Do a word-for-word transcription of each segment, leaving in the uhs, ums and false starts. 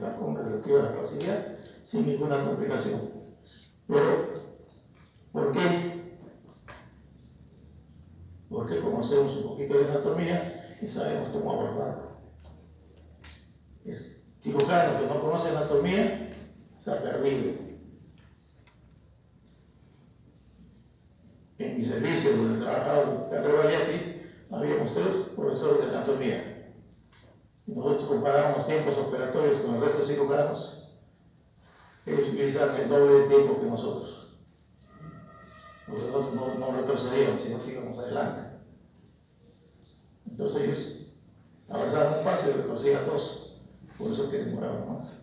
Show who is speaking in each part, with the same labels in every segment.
Speaker 1: está con relativa capacidad, sin ninguna complicación. Pero, ¿por qué? Porque conocemos un poquito de anatomía y sabemos cómo abordarlo. El cirujano que no conoce anatomía está perdido. En mi servicio, donde he trabajado en Carrera Vallati, habíamos tres profesores de anatomía. Y nosotros comparábamos tiempos operatorios con el resto de cirujanos. Ellos utilizaban el doble de tiempo que nosotros. Nosotros no, no retrocedíamos, sino que íbamos adelante. Entonces ellos avanzaban un paso y retrocedían dos. Por eso que demoraban más.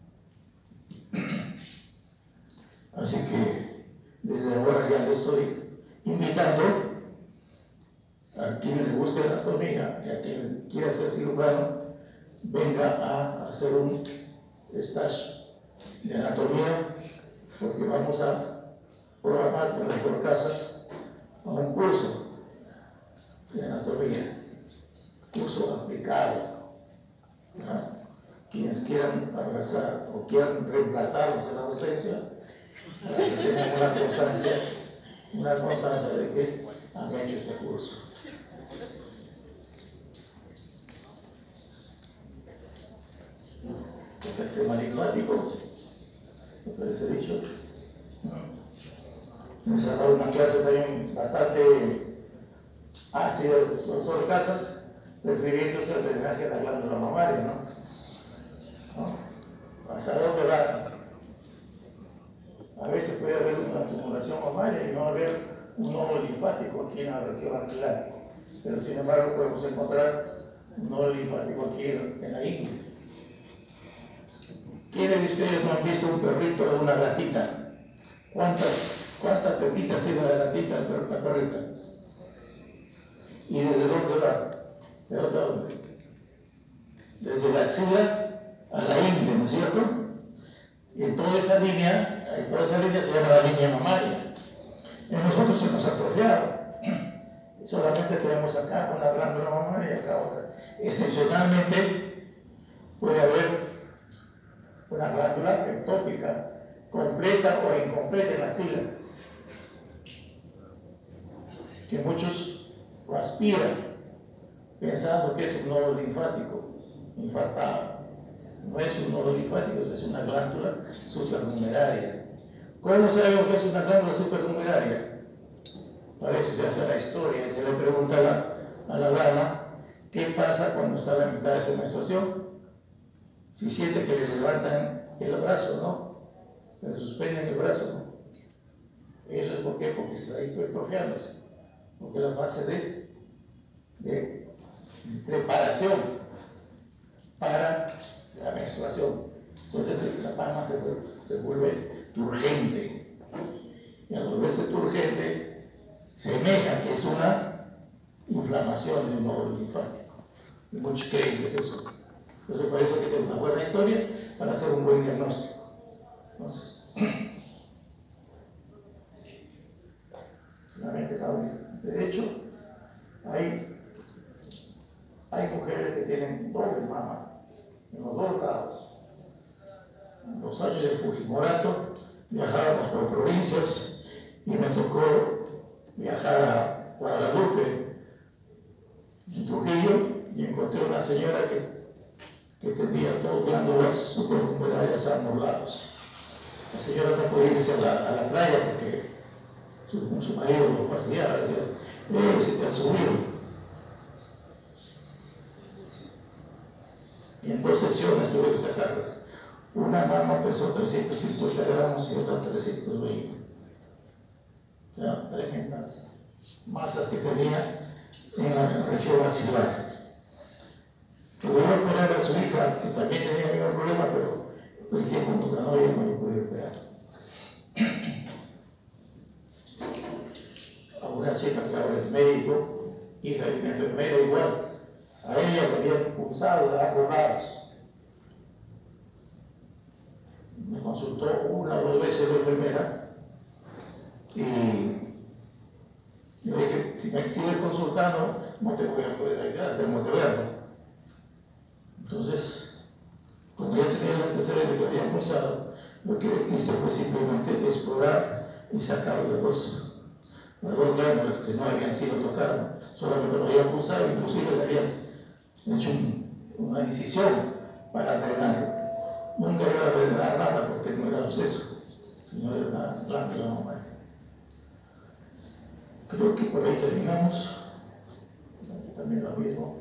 Speaker 1: Así que desde ahora ya lo estoy invitando a quien le guste la anatomía y a quien quiera ser cirujano, venga a hacer un stage de anatomía, porque vamos a programar con el doctor Casas a un curso de anatomía, curso aplicado, ¿no? Quienes quieran abrazar o quieran reemplazarnos en la docencia, para que tengan una constancia, una constancia de que han hecho este curso. El tema linfático, lo que les he dicho, nos ha dado una clase también bastante ácida el profesor Casas, refiriéndose al drenaje de la glándula mamaria, ¿no? ¿No? ¿Hasta dónde va? A veces puede haber una tumulación mamaria y no haber un nodo linfático aquí en la región axilar, pero sin embargo podemos encontrar un nodo linfático aquí en la ingle. ¿Quiénes de ustedes no han visto un perrito o una gatita? ¿Cuántas, cuántas tetitas tiene la gatita, la perrita? ¿Y desde dónde va? ¿De dónde? Desde la axila a la ingle, ¿no es cierto? Y en toda esa línea, en toda esa línea se llama la línea mamaria. En nosotros se nos ha atrofiado. Solamente tenemos acá una glándula mamaria y acá otra. Excepcionalmente puede haber una glándula ectópica, completa o incompleta en la axila, que muchos lo aspiran pensando que es un nodo linfático infartado. No es un nodo linfático, es una glándula supernumeraria. ¿Cómo sabemos que es una glándula supernumeraria? Para eso se hace la historia y se le pregunta a la, a la dama qué pasa cuando está a la mitad de su menstruación. Si siente que le levantan el brazo, ¿no? Le suspenden el brazo, ¿no? Eso es por qué, porque está ahí hipertrofiándose. Porque la fase de, de preparación para la menstruación. Entonces la mama se, se vuelve turgente. Y al volverse turgente, semeja que es una inflamación de un nodo linfático. Y muchos creen que es eso. Entonces, por eso hay que hacer una buena historia para hacer un buen diagnóstico. Entonces, solamente cada derecho, hay, hay mujeres que tienen doble mama en los dos lados. En los años del Fujimorato viajábamos por provincias y me tocó viajar a Guadalupe, en Trujillo, y encontré una señora que que tenía dos glándulas supernumeradas a ambos lados. La señora no podía irse a la, a la playa porque su, su marido lo fastidiaba, le decía, ¡eh, se te han subido! Y en dos sesiones tuve que sacarlas. Una mama pesó trescientos cincuenta gramos y otra trescientos veinte. O sea, tremendas masas que tenía en la región axilar. Pudo operar a su hija, que también tenía el mismo problema, pero el tiempo nos ganó y ella no lo pudo operar. A una chica que ahora es médico, hija de una enfermera igual, a ella le habían pulsado de ambos lados. Me consultó una o dos veces la enfermera y le dije, si me sigues consultando, no te voy a poder ayudar, tengo que verlo. Entonces, como yo tenía C B que lo habían pulsado, lo que hice fue simplemente explorar y sacar las dos, las dos glándulas que no habían sido tocadas, solamente lo habían pulsado, inclusive le habían hecho un, una incisión para drenarlo. Nunca iba a drenar nada porque no era absceso, sino era una glándula normal. Creo que por ahí terminamos. Aquí también lo mismo.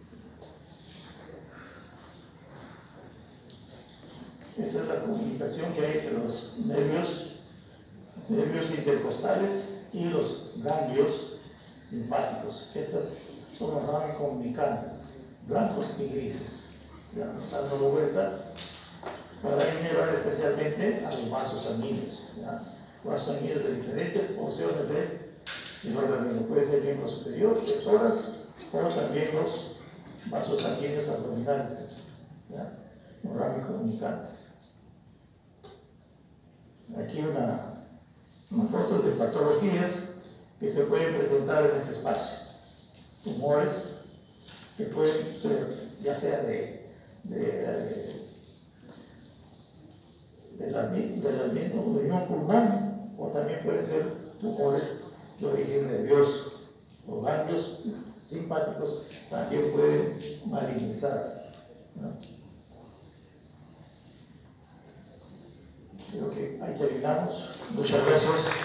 Speaker 1: Esta es la comunicación que hay entre los nervios, nervios intercostales y los ganglios simpáticos. Estas son las ramas comunicantes, blancos y grises. Ya, dándolo vuelta para innervar especialmente a los vasos sanguíneos. ¿Ya? Vasos sanguíneos de diferentes porciones del organismo. Puede ser miembro superior, pezoras, o también los vasos sanguíneos abdominales. ¿Ya? Los ramas comunicantes. Aquí una, una foto de patologías que se pueden presentar en este espacio. Tumores que pueden ser ya sea de, de, de, de la, del mismo pulmón o también pueden ser tumores de origen nervioso. Los ganglios simpáticos también pueden malignizarse, ¿no? Creo que ahí terminamos. Muchas gracias.